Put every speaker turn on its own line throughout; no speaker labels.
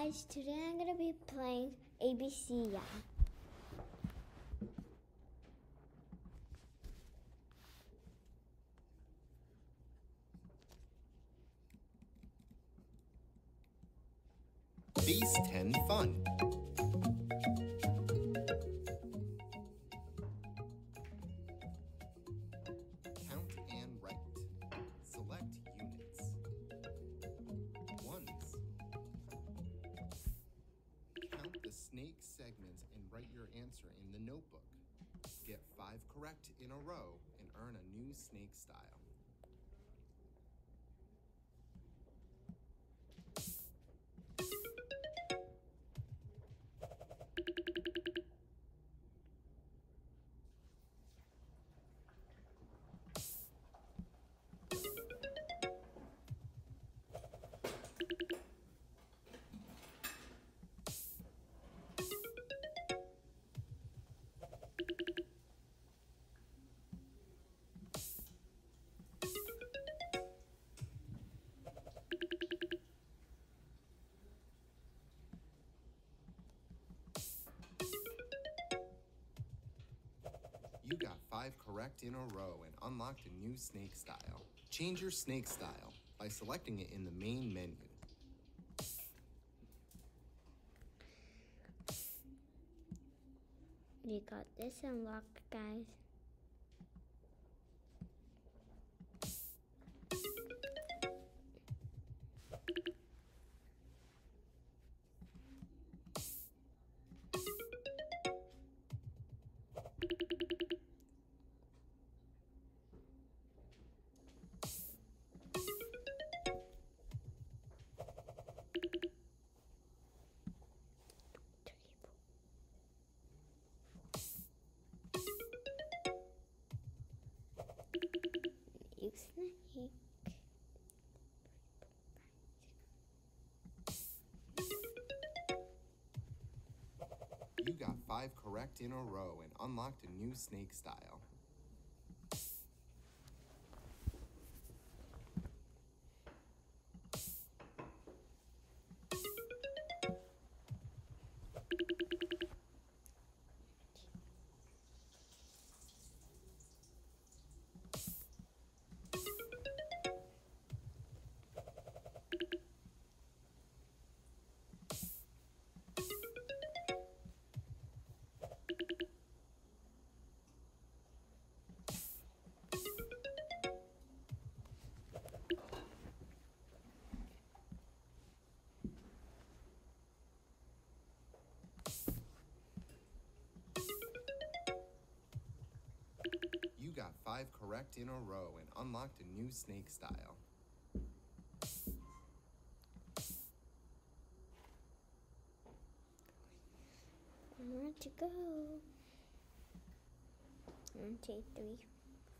guys, today I'm gonna be playing ABC Yeah.
Beast 10 Fun. Count and write. Select units. Ones. Count the snake segments and write your answer in the notebook. Get 5 correct in a row and earn a new snake style. You got 5 correct in a row and unlocked a new snake style. Change your snake style by selecting it in the main menu.
We got this unlocked, guys. You snake.
You got 5 correct in a row and unlocked a new snake style. You got 5 correct in a row and unlocked a new snake style.
More to go. 1, 2, 3, 5.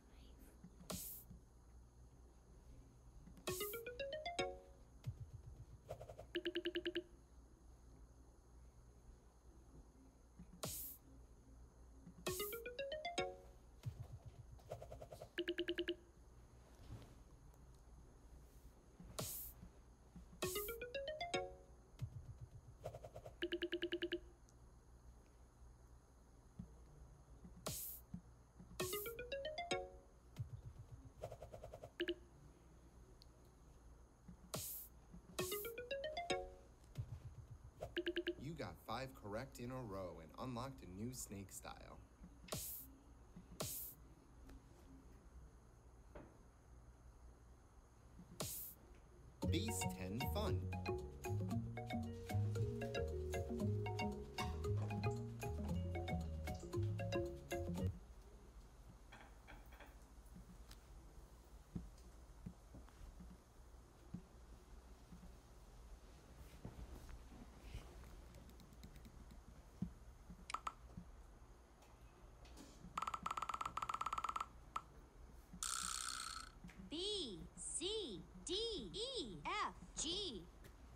You got 5 correct in a row and unlocked a new snake style. Beast 10 Fun.
B, C, D, E, F, G,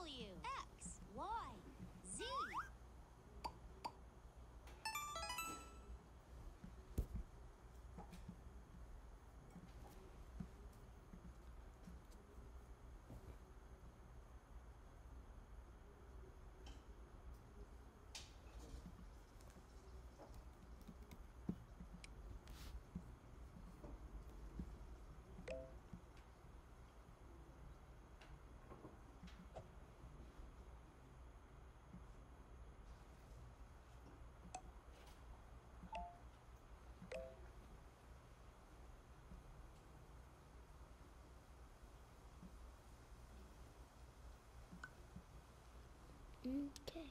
W, X, Y, Z.
Okay.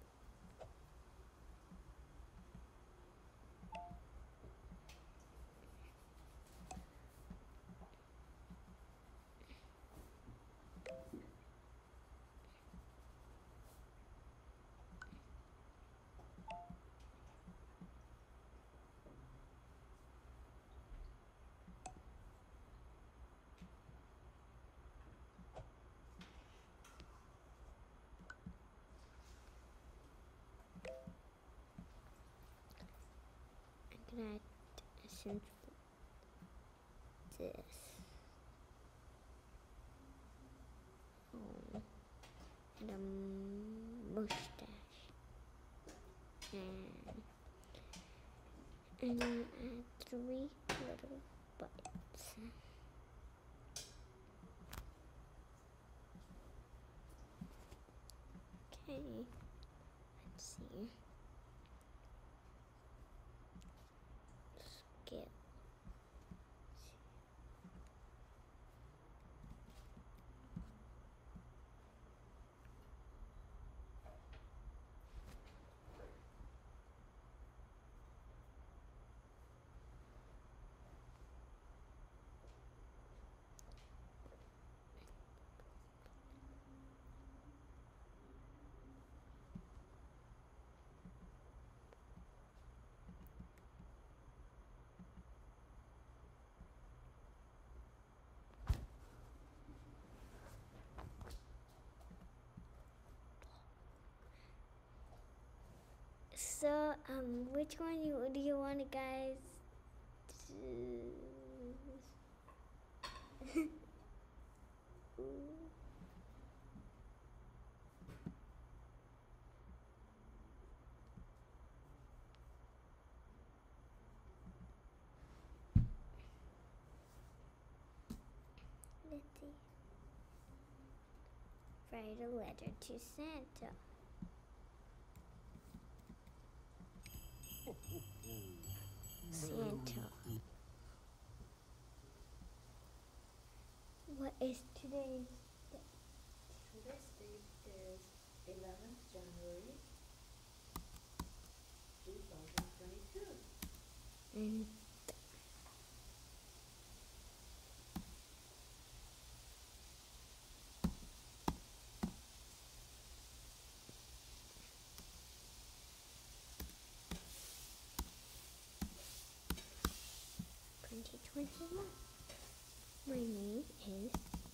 I'm gonna add essence this. Oh, and a mustache. And then add 3 little buttons. Okay, let's see. Skip. So, which one do you want, guys? Let's see. Write a letter to Santa. Santa. What is today's date?
Today's date is 11th January 2022.
And 2021. My name is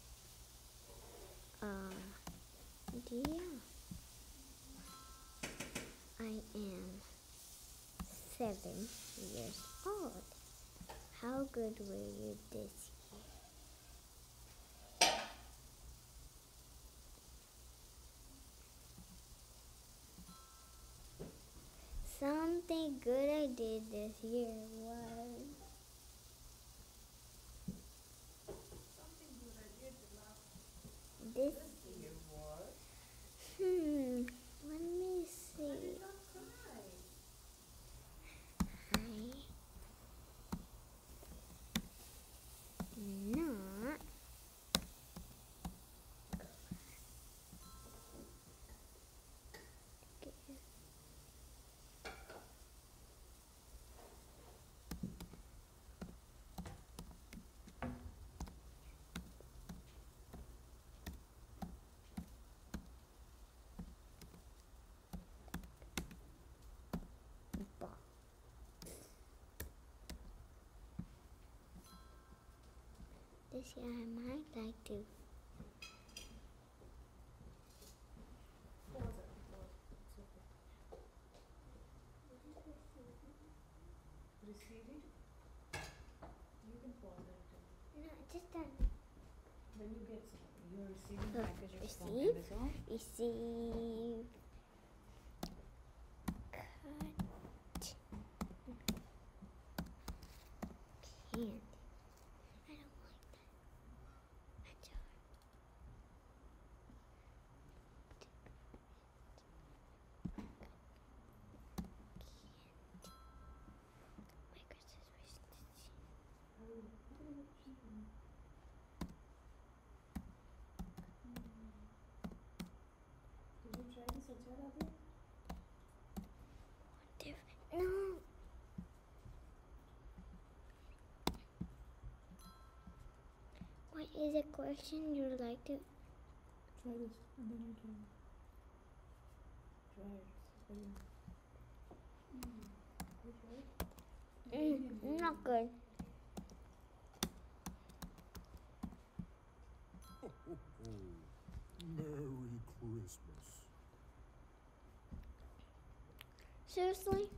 Dia. I am 7 years old. How good were you this year? Something good I did this year was
Something good I did the last
this.
year was.
Let me see.
Don't cry.
I not this year I might like to
Receiving. You can pause it.
No, just done.
When you get you're receiving
So,
packages from
receive.
Amazon.
Receive. Cut. Candy. I don't like that. That's all. My Christmas wish list.
Did you try this achar Abhi?
No. What is a question you would like to?
Try this and then you can try it. You try it?
Not good.
Merry Christmas.
Seriously?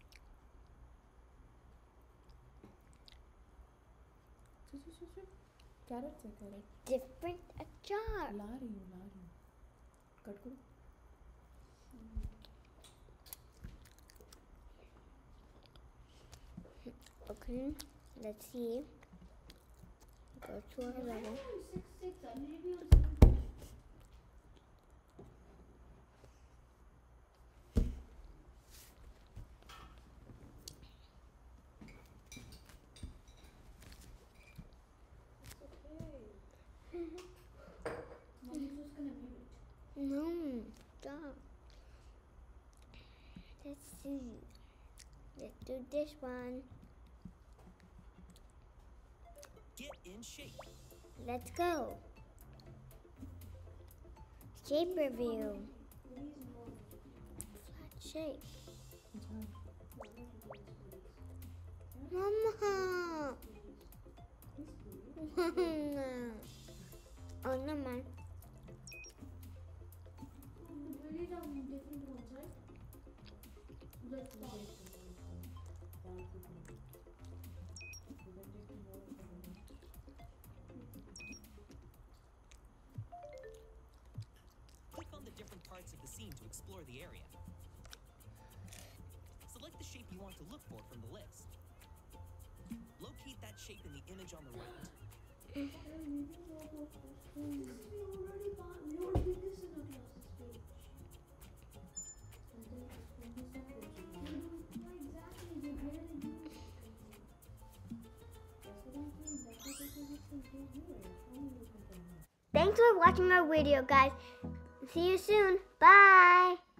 Carrot से carrot.
Different jar.
ला रही हूँ. Cut करो.
Okay, let's see. Go to our level.
Mommy's just gonna mute.
No, stop. Let's see. Let's do this one.
Get in shape.
Let's go. Shape review. Flat shape. Mama. Oh, no, man.
Click on the different parts of the scene to explore the area. Select the shape you want to look for from the list. Locate that shape in the image on the right.
We already did this in our classes page.
Thanks for watching our video, guys. See you soon. Bye.